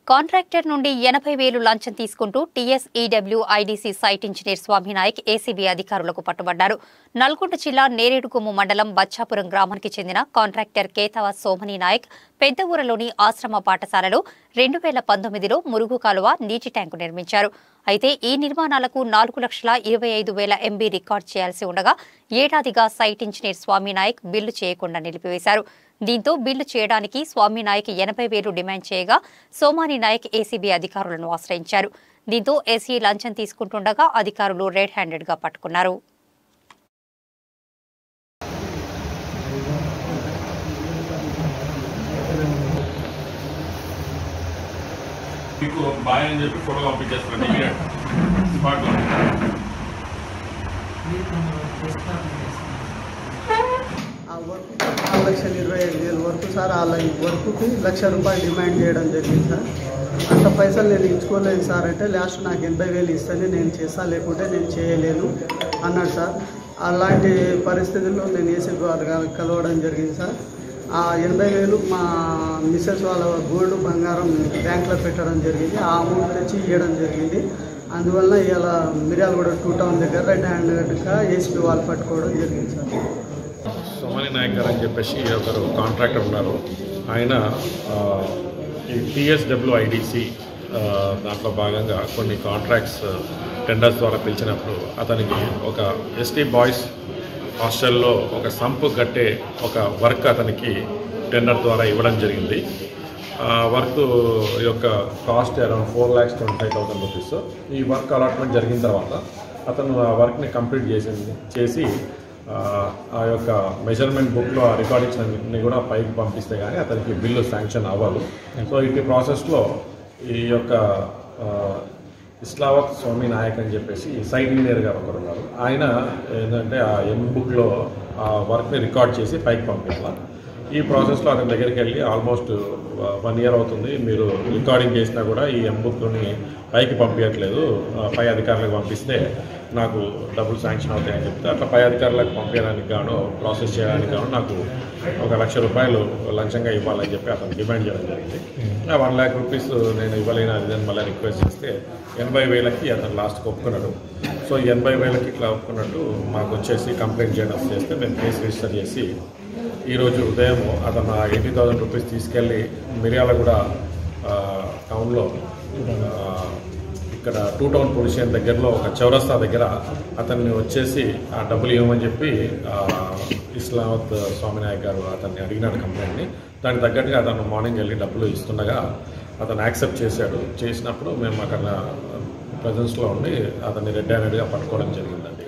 Contractor నుండి 80,000 లంచం తీసుకుంటూ TSEWIDC site engineer Swaminayak ACB అధికారులకు పట్టుబడ్డారు. నల్గొండ జిల్లా నేరేడుకొమ్ము మండలం బచ్చాపురం గ్రామానికి చెందిన కాంట్రాక్టర్ కేతవ సోమని నాయక్ పెద్ద ఊరలోని ఆశ్రమ పాఠశాలలో 2019లో మురుగు కాలువ నీటి ట్యాంకు నిర్మించారు. అయితే ఈ నిర్మాణాలకు 4,25,000 ఎంబీ రికార్డు చేయాల్సి ఉండగా ఏడాదిగా సైట్ ఇంజనీర్ స్వామినాయక్ బిల్లు చేయకుండా నిలిపివేశారు. దీంతో బిల్లు చేయడానికి స్వామినాయక్ 80,000 డిమాండ్ చేయగా సోమాని నాయక్ ఏసీబీ అధికారులను ఆశ్రయించారు. దీంతో ఏసీ లంచం తీసుకుంటుండగా అధికారులు రెడ్ హ్యాండెడ్ గా పట్టుకున్నారు. ఆ వర్క్ 4,25,000 వరకు సార్. ఆ వర్క్కి ₹1,00,000 డిమాండ్ చేయడం జరిగింది సార్. అంత పైసలు నేను ఇచ్చుకోలేదు సార్ అంటే లాస్ట్ నాకు 80,000 ఇస్తేనే నేను చేస్తా, లేకుంటే నేను చేయలేను అన్నాడు సార్. అలాంటి పరిస్థితుల్లో నేను ఏసీబీ వారు కలవడం జరిగింది సార్. ఆ 80,000 మా మిస్సెస్ వాళ్ళ గోల్డ్ బంగారం బ్యాంక్లో పెట్టడం జరిగింది. ఆ అమౌంట్ తెచ్చి ఇవ్వడం జరిగింది. అందువల్ల ఇలా మిర్యాలగూడ 2 టౌన్ దగ్గర రెడ్ హ్యాండెడ్గా ఏసీబీ వాళ్ళు పట్టుకోవడం జరిగింది సార్. సోమని నాయక్ గారు అని చెప్పేసి ఒకరు కాంట్రాక్టర్ ఉన్నారు. ఆయన ఈ టీఎస్డబ్ల్యూఐడిసి దాంట్లో భాగంగా కొన్ని కాంట్రాక్ట్స్ టెండర్స్ ద్వారా పిలిచినప్పుడు అతనికి ఒక ఎస్టీ బాయ్స్ హాస్టల్లో ఒక సంపు కట్టే ఒక వర్క్ అతనికి టెండర్ ద్వారా ఇవ్వడం జరిగింది. వర్క్ యొక్క కాస్ట్ అరౌండ్ ₹4,25,000. ఈ వర్క్ అలాట్మెంట్ జరిగిన తర్వాత అతను ఆ వర్క్ని కంప్లీట్ చేసి ఆ యొక్క మెజర్మెంట్ బుక్లో ఆ రికార్డింగ్స్ అన్ని కూడా పైకి పంపిస్తే కానీ అతనికి బిల్లు శాంక్షన్ అవ్వదు. సో ఇటు ప్రాసెస్లో ఈ యొక్క ఇస్లావత్ స్వామి నాయక్ అని చెప్పేసి సైట్ ఇంజనీర్ గారు ఒకరు ఉన్నారు. ఆయన ఏంటంటే ఆ బుక్లో ఆ వర్క్ని రికార్డ్ చేసి పైకి పంపించాలి. ఈ ప్రాసెస్లో అతని దగ్గరికి వెళ్ళి ఆల్మోస్ట్ 1 year అవుతుంది, మీరు రికార్డింగ్ చేసినా కూడా ఈ బుక్ని పైకి పంపించట్లేదు, పై అధికారులకు పంపిస్తే నాకు డబ్బులు శాంక్షన్ అవుతాయని చెప్తే అట్లా పై అధికారులకు పంపించడానికి గాను ప్రాసెస్ చేయడానికి గాను నాకు ₹1,00,000 లంచంగా ఇవ్వాలని చెప్పి అతను డిమాండ్ చేయడం జరిగింది. ఆ ₹1,00,000 నేను ఇవ్వలేను అది మళ్ళీ రిక్వెస్ట్ చేస్తే 80,000కి అతను లాస్ట్కి ఒప్పుకున్నాడు. సో 80,000కి ఇట్లా ఒప్పుకున్నట్టు మాకు వచ్చేసి కంప్లైంట్ చేయడం చేస్తే మేము కేసు రిజిస్టర్ చేసి ఈరోజు ఉదయం అతను ₹80,000 తీసుకెళ్ళి మిర్యాలగూడ టౌన్లో ఇక్కడ 2 టౌన్ పోలీస్ స్టేషన్ దగ్గరలో ఒక చౌరస్తా దగ్గర అతన్ని వచ్చేసి ఆ డబ్బులు ఇవ్వమని చెప్పి ఇస్లావత్ స్వామినాయక్ గారు అతన్ని అడిగినాడు కంప్లైంట్ని. దానికి తగ్గట్టుగా అతను మార్నింగ్ వెళ్ళి డబ్బులు ఇస్తుండగా అతను యాక్సెప్ట్ చేశాడు. చేసినప్పుడు మేము అక్కడ ప్రజెన్స్లో ఉండి అతన్ని రెడ్ హ్యాండెడ్గా పట్టుకోవడం జరిగిందండి.